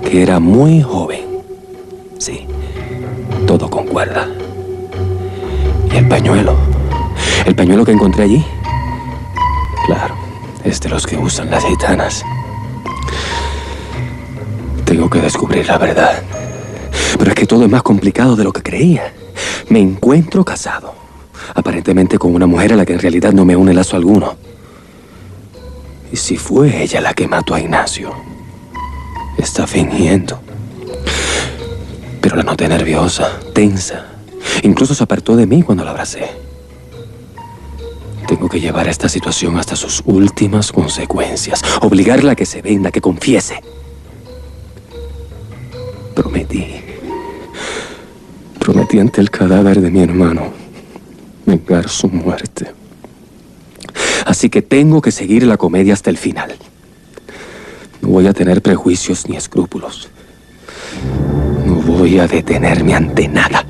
que era muy joven. Sí, todo concuerda. ¿Y el pañuelo? ¿El pañuelo que encontré allí? Claro, es de los que usan las gitanas. Tengo que descubrir la verdad. Pero es que todo es más complicado de lo que creía. Me encuentro casado, aparentemente con una mujer a la que en realidad no me une lazo alguno. ¿Y si fue ella la que mató a Ignacio? Está fingiendo. Pero la noté nerviosa, tensa. Incluso se apartó de mí cuando la abracé. Tengo que llevar esta situación hasta sus últimas consecuencias. Obligarla a que se venda, que confiese. Prometí ante el cadáver de mi hermano vengar su muerte. Así que tengo que seguir la comedia hasta el final. No voy a tener prejuicios ni escrúpulos. No voy a detenerme ante nada.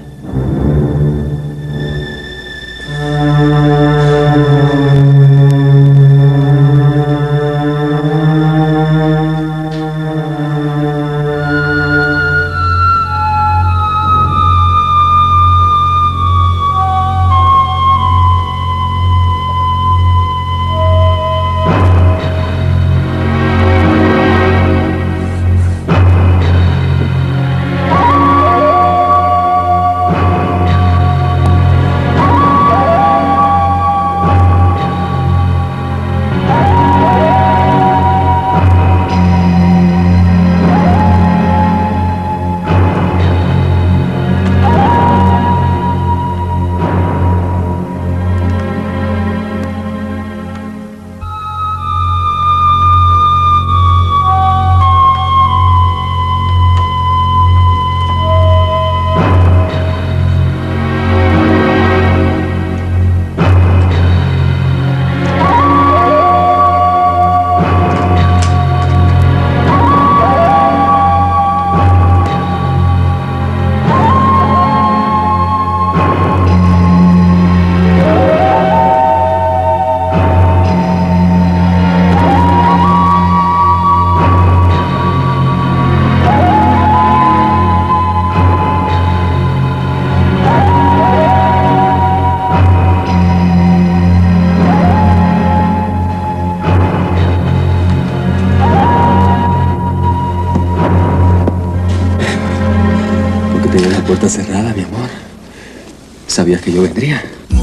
Puerta cerrada, mi amor. ¿Sabías que yo vendría?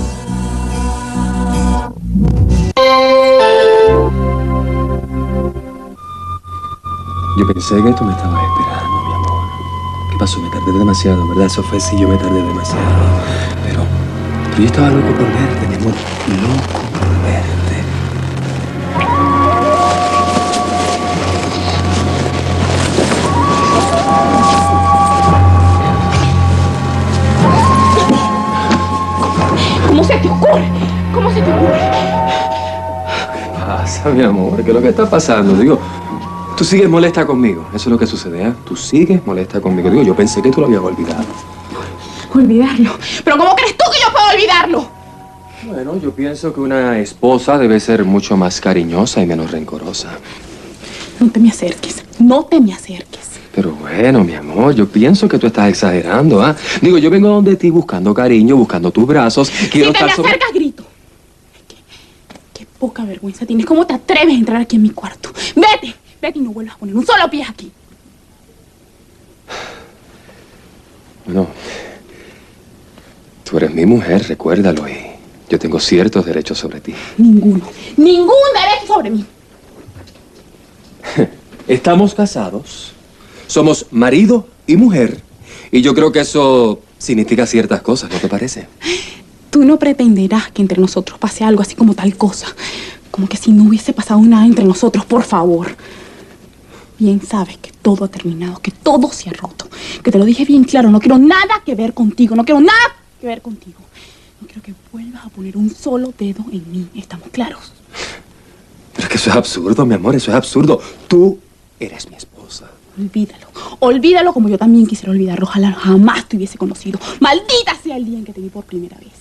Yo pensé que tú me estabas esperando, mi amor. ¿Qué pasó? Me tardé demasiado, ¿verdad? Eso fue sí, yo me tardé demasiado. Pero yo estaba loco por verte, mi amor. Loco por verte. ¿Cómo se te ocurre? ¿Cómo se te ocurre? ¿Qué pasa, mi amor? ¿Qué es lo que está pasando? Digo, tú sigues molesta conmigo. Eso es lo que sucede, ¿eh? Tú sigues molesta conmigo. Digo, yo pensé que tú lo habías olvidado. ¿Olvidarlo? ¿Pero cómo crees tú que yo puedo olvidarlo? Bueno, yo pienso que una esposa debe ser mucho más cariñosa y menos rencorosa. No te me acerques. No te me acerques. Pero bueno, mi amor, yo pienso que tú estás exagerando, ¿ah? Digo, yo vengo donde ti buscando cariño, buscando tus brazos. Quiero si te me acercas, grito. Qué poca vergüenza tienes. ¿Cómo te atreves a entrar aquí en mi cuarto? Vete, vete y no vuelvas a poner un solo pie aquí. Bueno, tú eres mi mujer, recuérdalo, y yo tengo ciertos derechos sobre ti. Ninguno. Ningún derecho sobre mí. Estamos casados. Somos marido y mujer. Y yo creo que eso significa ciertas cosas, ¿no te parece? Tú no pretenderás que entre nosotros pase algo así como tal cosa. Como que si no hubiese pasado nada entre nosotros, por favor. Bien sabes que todo ha terminado, que todo se ha roto. Que te lo dije bien claro, no quiero nada que ver contigo. No quiero nada que ver contigo. No quiero que vuelvas a poner un solo dedo en mí. ¿Estamos claros? Pero es que eso es absurdo, mi amor, eso es absurdo. Tú eres mi esposa. Olvídalo. Olvídalo como yo también quisiera olvidarlo. Ojalá jamás te hubiese conocido. Maldita sea el día en que te vi por primera vez.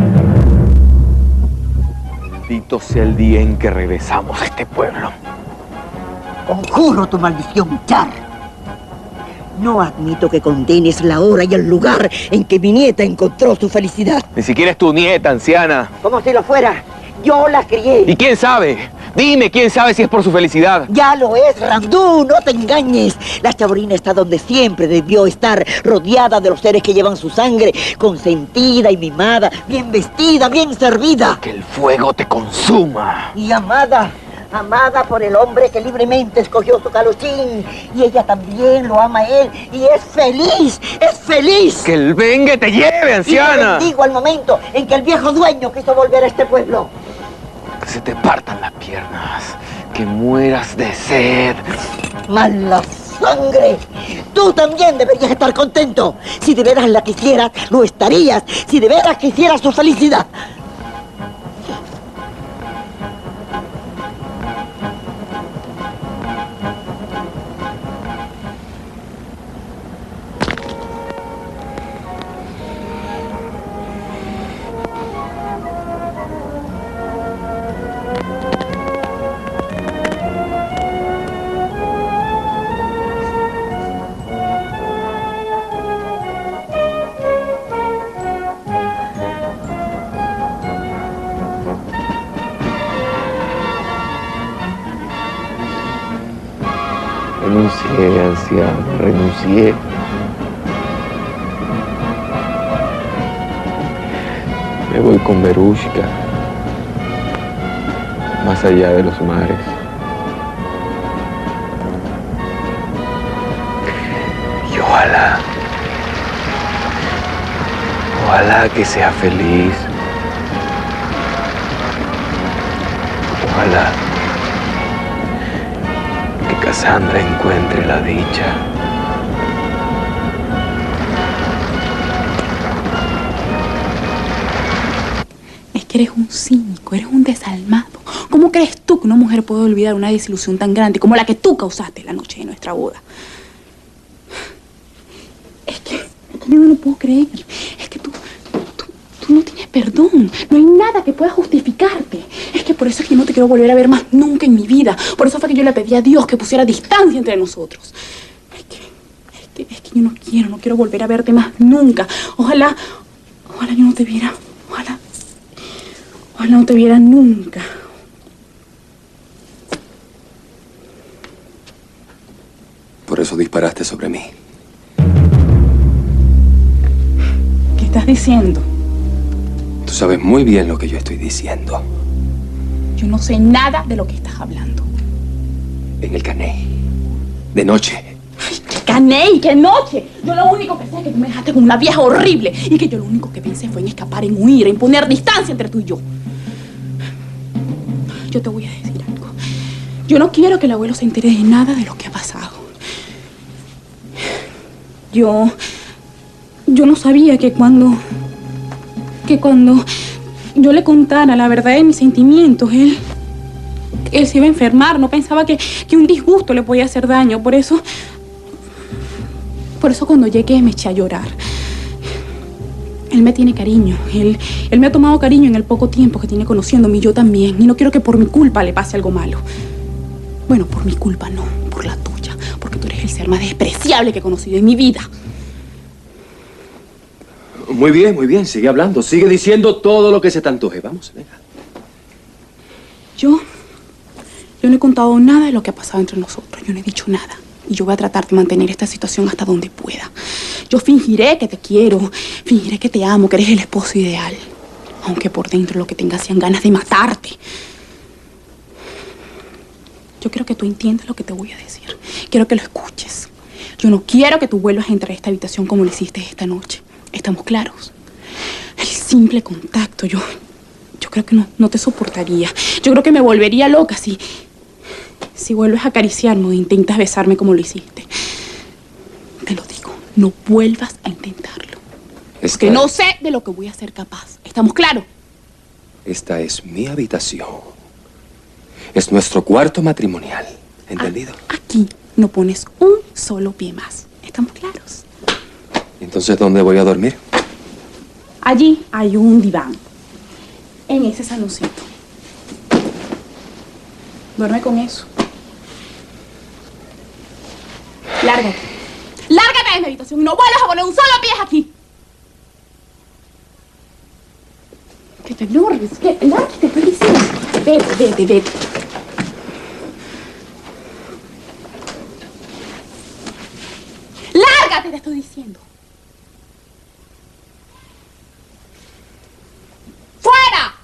Maldito sea el día en que regresamos a este pueblo. Conjuro tu maldición, Char. No admito que condenes la hora y el lugar en que mi nieta encontró su felicidad. Ni siquiera es tu nieta, anciana. Como si lo fuera. Yo la crié. ¿Y quién sabe? Dime, ¿quién sabe si es por su felicidad? Ya lo es, Randú, no te engañes. La chavorina está donde siempre debió estar, rodeada de los seres que llevan su sangre, consentida y mimada, bien vestida, bien servida. Que el fuego te consuma. Y amada, amada por el hombre que libremente escogió su calochín. Y ella también lo ama a él y es feliz, es feliz. Que el vengue te lleve, anciana. Y te bendigo al momento en que el viejo dueño quiso volver a este pueblo. Que se te partan las piernas, que mueras de sed. ¡Mala sangre! Tú también deberías estar contento. Si de veras la quisieras, lo estarías. Si de veras quisieras su felicidad. Renuncié, anciano, renuncié. Me voy con Verushka, más allá de los mares. Y ojalá que sea feliz. Ojalá que Cassandra encuentre la dicha. Es que eres un cínico, eres un desalmado. ¿Cómo crees tú que una mujer puede olvidar una desilusión tan grande como la que tú causaste la noche de nuestra boda? Es que yo no lo puedo creer. Es que tú no tienes perdón. No hay nada que pueda justificarte. Es que por eso es que yo no te quiero volver a ver más nunca en mi vida. Por eso fue que yo le pedí a Dios que pusiera distancia entre nosotros. Es que yo no quiero volver a verte más nunca. Ojalá yo no te viera. Ojalá no te viera nunca. Por eso disparaste sobre mí. ¿Qué estás diciendo? Tú sabes muy bien lo que yo estoy diciendo. Yo no sé nada de lo que estás hablando. En el Caney. De noche. ¡Ay, qué caney, qué noche! Yo lo único que sé es que tú me dejaste con una vieja horrible y que yo lo único que pensé fue en escapar, en huir, en poner distancia entre tú y yo. Yo te voy a decir algo. Yo no quiero que el abuelo se entere de nada de lo que ha pasado. Yo no sabía que cuando yo le contara la verdad de mis sentimientos, él se iba a enfermar. No pensaba que un disgusto le podía hacer daño. Por eso cuando llegué me eché a llorar. Él me tiene cariño. Él me ha tomado cariño en el poco tiempo que tiene conociéndome y yo también. Y no quiero que por mi culpa le pase algo malo. Bueno, por mi culpa no, por la tuya. Porque tú eres el ser más despreciable que he conocido en mi vida. Muy bien. Sigue hablando. Sigue diciendo todo lo que se te antoje. Vamos, venga. Yo no he contado nada de lo que ha pasado entre nosotros. Yo no he dicho nada. Y yo voy a tratar de mantener esta situación hasta donde pueda. Yo fingiré que te quiero. Fingiré que te amo, que eres el esposo ideal. Aunque por dentro lo que tengas sean ganas de matarte. Yo quiero que tú entiendas lo que te voy a decir. Quiero que lo escuches. Yo no quiero que tú vuelvas a entrar a esta habitación como lo hiciste esta noche. ¿Estamos claros? El simple contacto, yo creo que no te soportaría. Yo creo que me volvería loca si vuelves a acariciarme o intentas besarme como lo hiciste. Te lo digo, no vuelvas a intentarlo. Porque no sé de lo que voy a ser capaz. ¿Estamos claros? Esta es mi habitación. Es nuestro cuarto matrimonial. ¿Entendido? Aquí no pones un solo pie más. ¿Estamos claros? Entonces, ¿dónde voy a dormir? Allí hay un diván. En ese saloncito. Duerme con eso. Lárgate. Lárgate de mi habitación y no vuelvas a poner un solo pie aquí. Que te ignores, que lárgate, te estoy diciendo. Vete. Lárgate, te estoy diciendo. ¡Fuera!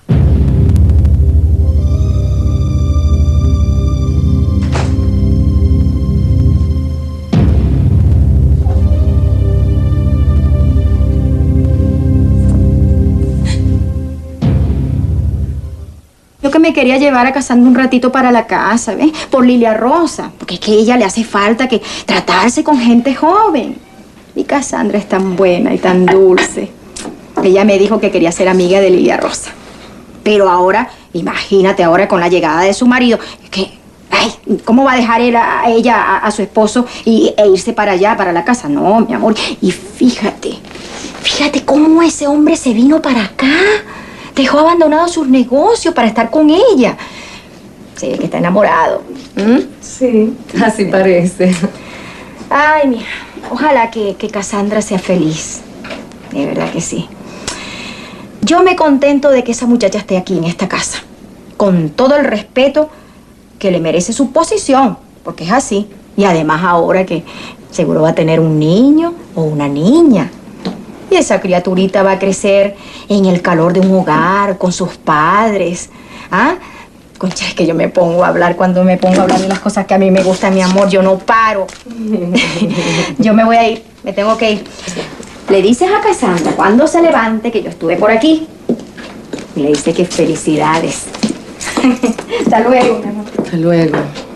Yo que me quería llevar a Cassandra un ratito para la casa, ¿ves? Por Lilia Rosa, porque es que a ella le hace falta que tratarse con gente joven. Y Cassandra es tan buena y tan dulce. Ella me dijo que quería ser amiga de Lilia Rosa. Pero ahora, imagínate ahora con la llegada de su marido, que, ay, ¿cómo va a dejar ella a su esposo e irse para allá, para la casa? No, mi amor. Y fíjate cómo ese hombre se vino para acá. Dejó abandonados sus negocios para estar con ella. Se ve que está enamorado. Sí, así parece. Ay, mija, ojalá que Cassandra sea feliz. De verdad que sí. Yo me contento de que esa muchacha esté aquí en esta casa. Con todo el respeto que le merece su posición. Porque es así. Y además ahora que seguro va a tener un niño o una niña. Y esa criaturita va a crecer en el calor de un hogar, con sus padres. ¿Ah? Concha, es que yo me pongo a hablar cuando me pongo a hablar de las cosas que a mí me gustan, mi amor. Yo no paro. Yo me voy a ir. Me tengo que ir. Le dices a Cassandra cuando se levante que yo estuve por aquí. Y le dice que felicidades. Hasta luego, mi amor. Hasta luego.